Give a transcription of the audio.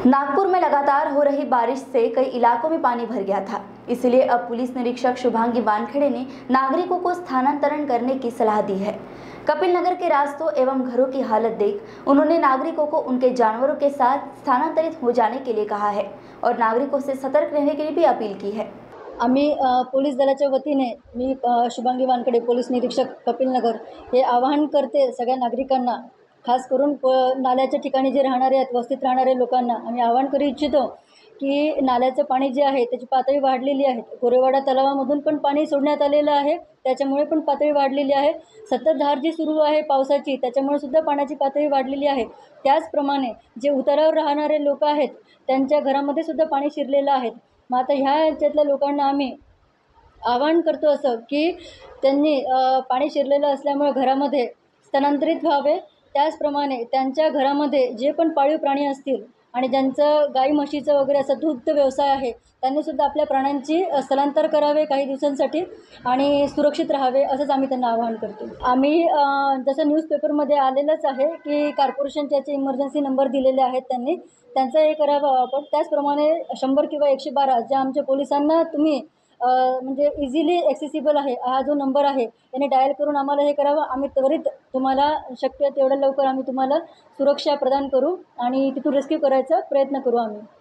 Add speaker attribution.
Speaker 1: नागपुर में लगातार हो रही बारिश से कई इलाकों में पानी भर गया था। इसलिए अब पुलिस निरीक्षक शुभांगी वानखेड़े ने नागरिकों को स्थानांतरण करने की सलाह दी है। कपिल नगर के रास्तों एवं घरों की हालत देख उन्होंने नागरिकों को उनके जानवरों के साथ स्थानांतरित हो जाने के लिए कहा है और नागरिकों से सतर्क रहने के लिए भी अपील की है।
Speaker 2: आम्ही पोलीस दलाच्या वतीने मी शुभांगी वानखेड़े पोलीस निरीक्षक कपिल नगर हे आवाहन करते सगळ्या नागरिकांना, खास करून नाल्याच्या ठिकाणी जे राहणारे आहेत, वस्तीत राहणारे लोकांना आम्ही आवाहन करू इच्छितो की नाल्याचं पाणी जे आहे त्याची पातळी वाढलेली आहे। गोरेवाडा तलावामधून पण पाणी सोडण्यात आलेलं आहे, त्याच्यामुळे पण पातळी वाढलेली आहे। संततधार जी सुरू आहे पावसाची, त्याच्यामुळे सुद्धा पाण्याची पातळी वाढलेली आहे। त्याचप्रमाणे जे उतारावर राहणारे लोक आहेत त्यांच्या घरामध्ये सुद्धा पाणी शिरलेलं आहे। मग आता ह्या याच्यातल्या लोकांना आम्ही आवाहन करतो असं की त्यांनी पाणी शिरलेलं असल्यामुळे घरामध्ये स्थलांतरित व्हावे। त्याचप्रमाणे त्यांच्या घरामध्ये जे पण पाळीव प्राणी असतील आणि ज्यांचं गाई म्हशीचं वगैरे असं दुग्ध व्यवसाय आहे त्यांनी सुद्धा आपल्या प्राण्यांची स्थलांतर करावे काही दिवसांसाठी आणि सुरक्षित राहावे असंच आम्ही त्यांना आवाहन करतो। आम्ही जसं न्यूजपेपरमध्ये आलेलंच आहे की कॉर्पोरेशनचे याचे इमर्जन्सी नंबर दिलेले आहेत त्यांनी, त्यांचा हे करावा वापर। त्याचप्रमाणे 100 किंवा 112 ज्या आमच्या पोलिसांना तुम्ही म्हणजे इझिली ॲक्सेसिबल आहे हा जो नंबर आहे त्याने डायल करून आम्हाला हे करावं। आम्ही त्वरित तुम्हाला शक्य तेवढ्या लवकर आम्ही तुम्हाला सुरक्षा प्रदान करू आणि तिथून रेस्क्यू करायचा प्रयत्न करू आम्ही।